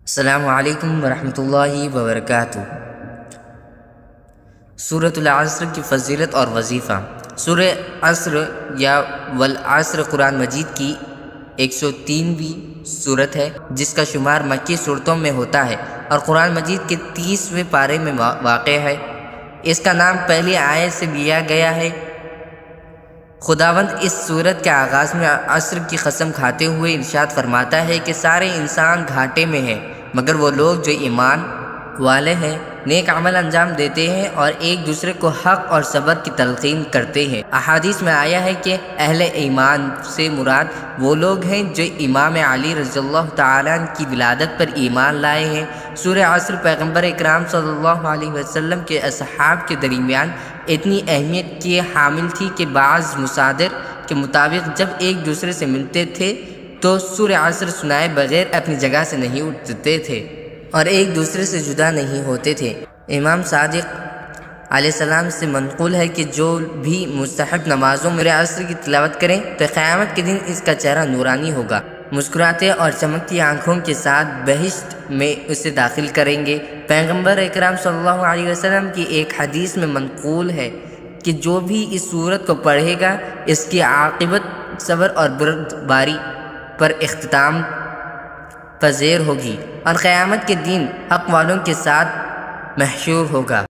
السلام علیکم ورحمۃ اللہ وبرکاتہ۔ سورۃ العصر کی فضیلت اور وظیفہ۔ سورہ عصر یا والعصر قرآن مجید کی 103ویں سورت ہے، جس کا شمار مکی صورتوں میں ہوتا ہے اور قرآن مجید کے 30ویں پارے میں واقع ہے۔ اس کا نام پہلی آیت سے لیا گیا ہے۔ خداوند اس سورت کے آغاز میں عصر کی قسم کھاتے ہوئے ارشاد فرماتا ہے کہ سارے انسان گھاٹے میں ہیں مگر وہ لوگ جو ایمان والے ہیں، نیک عمل انجام دیتے ہیں اور ایک دوسرے کو حق اور صبر کی تلقین کرتے ہیں۔ احادیث میں آیا ہے کہ اہل ایمان سے مراد وہ لوگ ہیں جو امام علی رضی اللہ تعالیٰ عنہ کی ولادت پر ایمان لائے ہیں۔ سورہ عصر پیغمبر اکرام صلی اللہ علیہ وسلم کے اصحاب کے درمیان اتنی اہمیت کی حامل تھی کہ بعض مصادر کے مطابق جب ایک دوسرے سے ملتے تھے تو سورہ عصر سنائے بغیر اپنی جگہ سے نہیں اٹھتے تھے اور ایک دوسرے سے جدا نہیں ہوتے تھے۔ امام صادق علیہ السلام سے منقول ہے کہ جو بھی مستحب نمازوں میں سورہ عصر کی تلاوت کریں تو قیامت کے دن اس کا چہرہ نورانی ہوگا، مسکراتے اور چمکتی آنکھوں کے ساتھ بہشت میں اسے داخل کریں گے۔ پیغمبر اکرام صلی اللہ علیہ وسلم کی ایک حدیث میں منقول ہے کہ جو بھی اس سورت کو پڑھے گا اس کی عاقبت صبر اور بردباری پر اختتام پذیر ہوگی اور قیامت کے دن حق والوں کے ساتھ محشور ہوگا۔